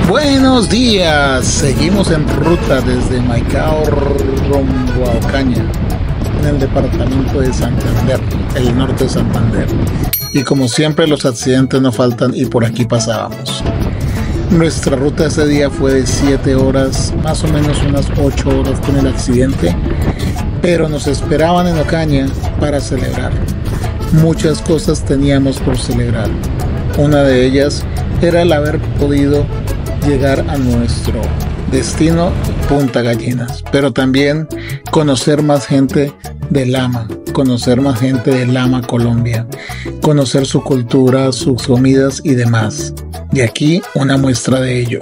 Buenos días, seguimos en ruta desde Maicao rumbo a Ocaña, en el departamento de Santander, el norte de Santander. Y como siempre los accidentes no faltan y por aquí pasábamos. Nuestra ruta ese día fue de 7 horas, más o menos unas 8 horas con el accidente, pero nos esperaban en Ocaña para celebrar. Muchas cosas teníamos por celebrar. Una de ellas era el haber podido llegar a nuestro destino, Punta Gallinas, pero también conocer más gente de Lama, conocer más gente de Lama, Colombia, conocer su cultura, sus comidas y demás. Y aquí una muestra de ello.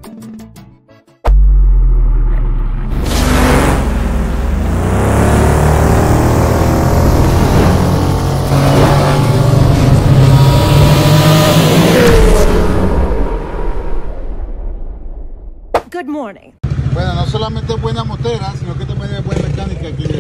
Good morning. Bueno, no solamente es buena motera, sino que también es buena mecánica aquí.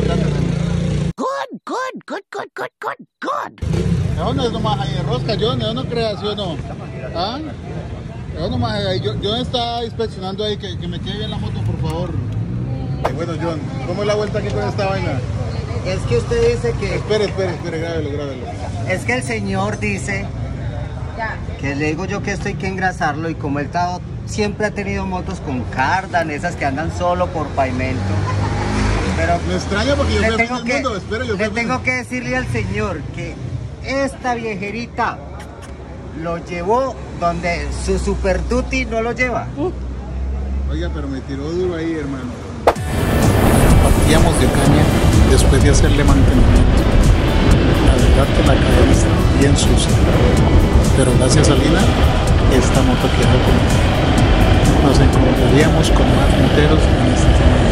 Good. ¿De dónde es nomás ahí de rosca, John? ¿De dónde creas, sí o no? ¿Ah? ¿De dónde nomás ahí? John está inspeccionando ahí, que me quede bien la moto, por favor. Bueno, John, ¿cómo es la vuelta aquí con esta vaina? Es que usted dice que... Espere, grábelo. Es que el señor dice que le digo yo que esto hay que engrasarlo, y como él siempre ha tenido motos con cardan, esas que andan solo por pavimento. Pero me extraña porque yo le fui tengo al que, mundo, espero yo. Le tengo que decirle al señor que esta viejerita lo llevó donde su Super Duty no lo lleva. Oiga, pero me tiró duro ahí, hermano. Partíamos de Ocaña después de hacerle mantenimiento. La verdad que la cadena está bien sucia, pero gracias a Lina, esta moto quedó como... Nos encontraríamos con más monteros en este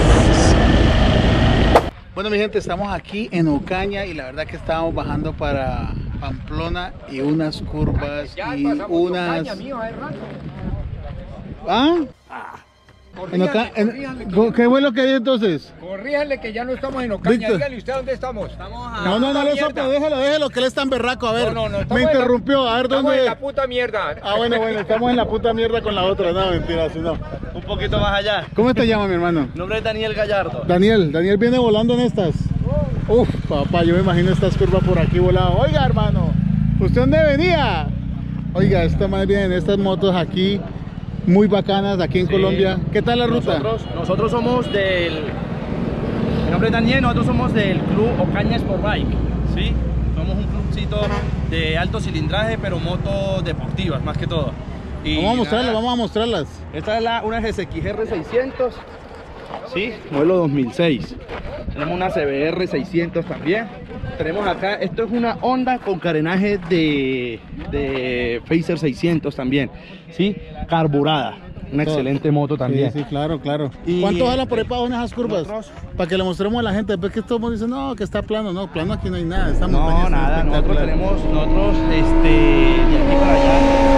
país. Bueno, mi gente, estamos aquí en Ocaña y la verdad que estábamos bajando para Pamplona y unas curvas y unas... ¿Ah? ¿Qué fue lo que hay entonces? Corríjanle que ya no estamos en Ocaña. Dígale usted dónde estamos. No lo sople, déjelo, que él es tan berraco. A ver, no, me interrumpió. A ver, ¿dónde? Estamos en la puta mierda. Ah, bueno, estamos en la puta mierda con la otra. No, mentira, si no. Un poquito más allá. ¿Cómo te llamas, mi hermano? Mi nombre es Daniel Gallardo. Daniel viene volando en estas. Uf, papá, yo me imagino estas curvas por aquí volado. Oiga, hermano, ¿usted dónde venía? Oiga, esta más bien en estas motos aquí, muy bacanas aquí en Colombia. ¿Qué tal la ruta? Nosotros somos del... Mi nombre es Daniel, nosotros somos del club Ocaña Sport Bike, ¿sí? Somos un clubcito de alto cilindraje, pero motos deportivas más que todo. Y vamos a mostrarlas. Esta es una GSX-R 600, ¿sí? Modelo 2006. Tenemos una CBR 600 también. Tenemos acá, esto es una Honda con carenaje de Facer 600 también, ¿sí? Carburada. Una excelente moto también. Sí, claro. Y ¿cuánto jala por ahí para en esas curvas? Nosotros, para que le mostremos a la gente. Después que todos dicen, no, que está plano. No, plano aquí no hay nada. Estamos no, nada. Nosotros de aquí para allá,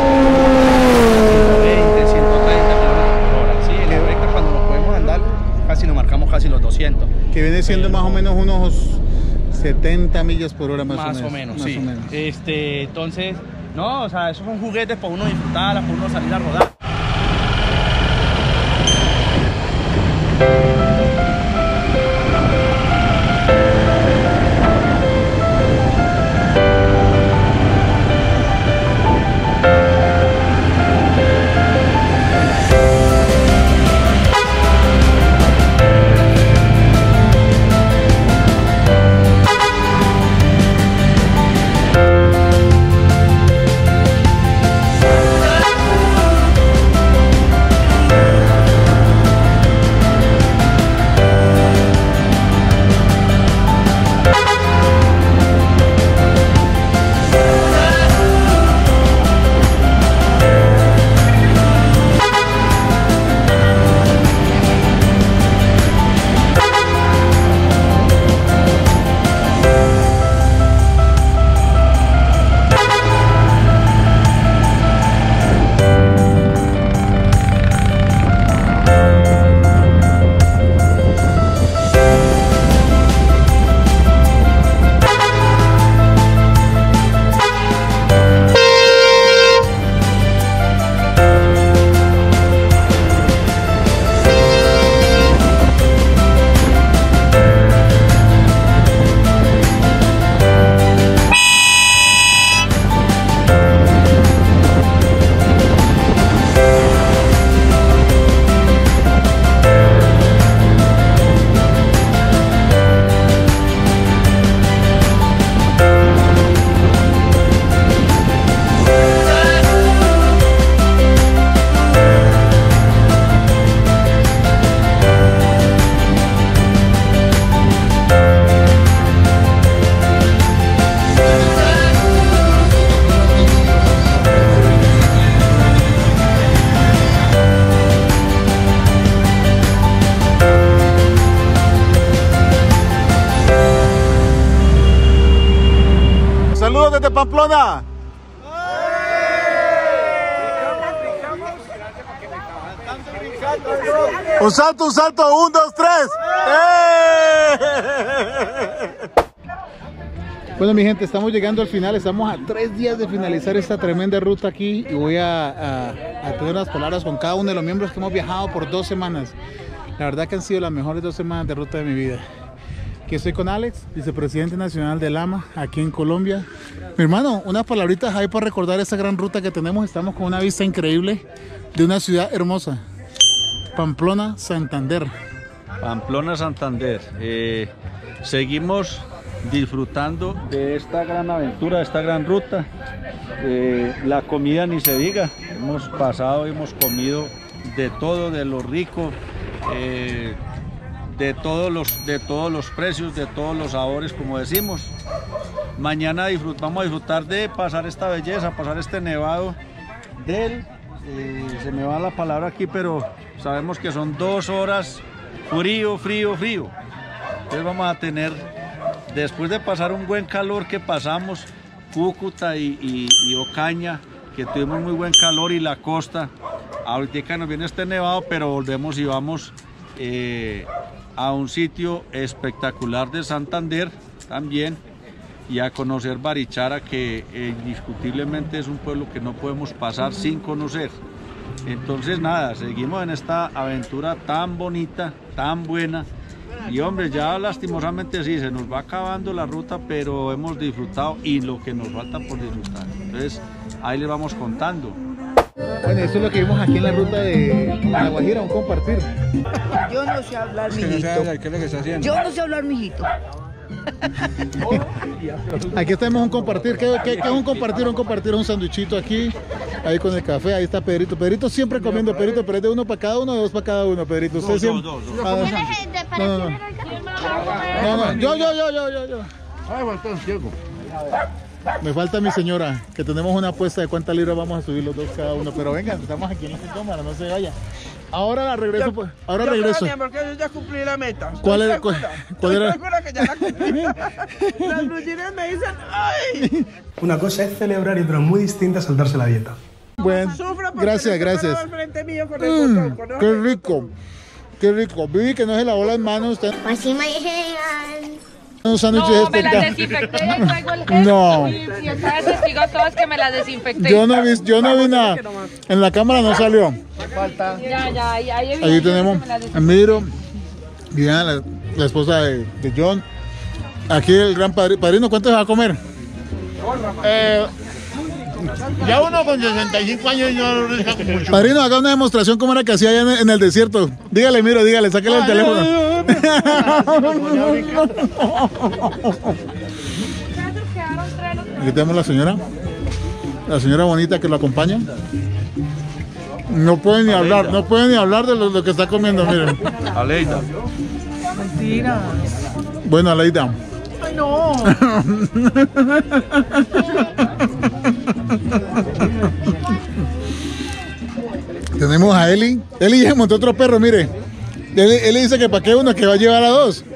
120, 130 km/h. Sí, en recta cuando nos podemos andar, casi nos marcamos casi los 200. Que viene siendo más o menos unos 70 millas por hora más o menos. Sí. Entonces, no, o sea, esos son juguetes para uno disfrutarlas, para uno salir a rodar. Pamplona? Un salto, 1, 2, 3. Bueno, mi gente, estamos llegando al final. Estamos a 3 días de finalizar esta tremenda ruta aquí y voy a tener unas palabras con cada uno de los miembros que hemos viajado por 2 semanas. La verdad que han sido las mejores 2 semanas de ruta de mi vida. Aquí estoy con Alex, vicepresidente nacional de Lama, aquí en Colombia. Mi hermano, unas palabritas ahí para recordar esta gran ruta que tenemos. Estamos con una vista increíble de una ciudad hermosa. Pamplona, Santander. Pamplona, Santander. Seguimos disfrutando de esta gran aventura, de esta gran ruta. La comida ni se diga. Hemos pasado, hemos comido de todo, de lo rico, de todos los precios, de todos los sabores, como decimos. Mañana vamos a disfrutar de pasar esta belleza, pasar este nevado del... se me va la palabra aquí, pero sabemos que son 2 horas frío. Entonces vamos a tener, después de pasar un buen calor que pasamos, Cúcuta y Ocaña, que tuvimos muy buen calor, y la costa, ahorita nos viene este nevado, pero volvemos y vamos a un sitio espectacular de Santander también, y a conocer Barichara, que indiscutiblemente es un pueblo que no podemos pasar sin conocer. Entonces nada, seguimos en esta aventura tan bonita, tan buena, y hombre, ya lastimosamente sí, se nos va acabando la ruta, pero hemos disfrutado y lo que nos falta por disfrutar. Entonces ahí les vamos contando. Bueno, eso es lo que vimos aquí en la ruta de La Guajira, un compartir. Yo no sé hablar, mijito. ¿Qué es lo que está haciendo? Yo no sé hablar, mijito. Aquí tenemos un compartir. ¿Qué es un compartir? Un compartir es un sanduichito aquí, ahí con el café. Ahí está Pedrito. Pedrito siempre comiendo, Pedrito, pero es de 1 para cada uno o 2 para cada uno, Pedrito. Usted siempre... Dos. No, yo. Me falta mi señora, que tenemos una apuesta de cuántas libras vamos a subir los 2 cada uno. Pero vengan, estamos aquí en la cámara, no se vaya. Ahora la regreso, pues. Ahora regreso. Porque yo ya cumplí la meta. ¿Cuál era? ¿Cuál era? ¿Segura que ya la cumplí? Las luchines me dicen, ¡ay! Una cosa es celebrar y otra muy distinta es saltarse la dieta. Bueno, gracias. Qué rico. Vivi, que no se lavó las manos. Así me dijeron. Un sándwich no, me las desinfecté y traigo el gel. No. Y ustedes testigo a todos que me las desinfecté. Yo no vi nada. En la cámara no salió. Falta. Ya, ahí tenemos a Miro, Diana, la esposa de John. Aquí el gran padrino. ¿Cuánto se va a comer? Ya uno con 65 años no riesga mucho. Padrino, haga una demostración cómo era que hacía allá en el desierto. Dígale, Miro, sáquele el teléfono. Aquí tenemos la señora bonita que lo acompaña. No puede ni hablar de lo que está comiendo, miren. Aleida. Mentira. Bueno, Aleida. Ay, no. Tenemos a Eli. Eli ya montó otro perro, mire. Eli dice que para qué uno, que va a llevar a 2.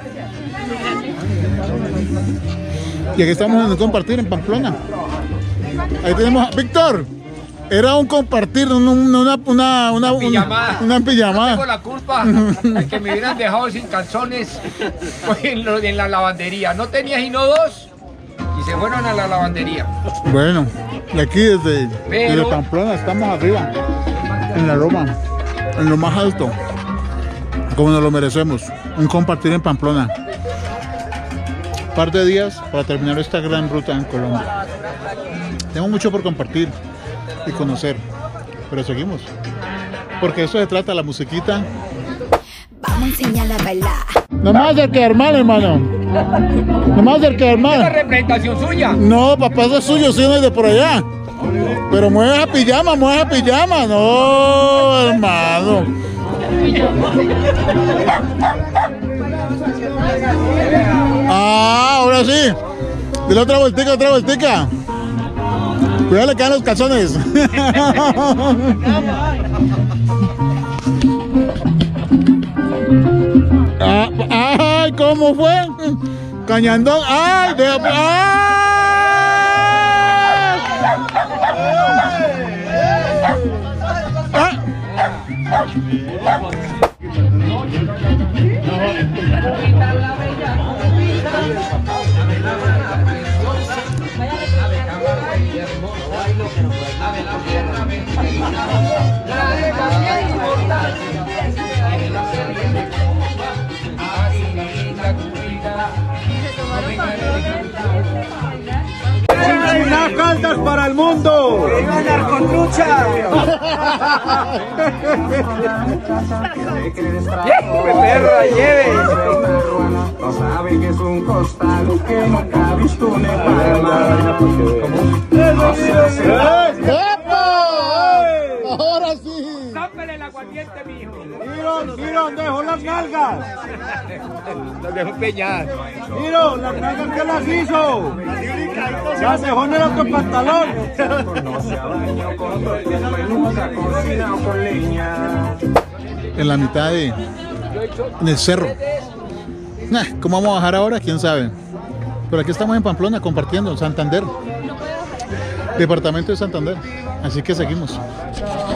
Y aquí estamos en un compartir en Pamplona. Ahí tenemos a Víctor. Era un compartir, una pijamada. No tengo la culpa de que me hubieran dejado sin calzones en la lavandería. No tenía sino 2 y se fueron a la lavandería. Bueno, y aquí desde Pamplona estamos arriba, en la Roma, en lo más alto, como nos lo merecemos. Un compartir en Pamplona. Un par de días para terminar esta gran ruta en Colombia. Tengo mucho por compartir y conocer, pero seguimos, porque eso se trata, la musiquita. Vamos a enseñar a bailar. No me vas a hacer quedar mal, hermano. No me vas a hacer quedar mal. ¿Es la representación suya? No, papá, eso es suyo, si no es de por allá. Pero mueve esa pijama, no, hermano. Ah, ahora sí. Dile otra vueltica. Cuidado, le caen los calzones. Ay, ¿cómo fue? Cañandón. Ay, Unas caldas para el mundo. ¡Viva Narcotrucha! perra, lleve. No sabe que es un costal que nunca ha visto un palma. ¡Ahora sí! Zámpele el aguardiente, mijo. Miro, dejó las nalgas. Nos dejó peñar. Miro, las nalgas que las hizo. Ya dejó en el otro pantalón. En la mitad de... en el cerro. ¿Cómo vamos a bajar ahora? ¿Quién sabe? Pero aquí estamos en Pamplona compartiendo, Santander. Departamento de Santander. Así que seguimos.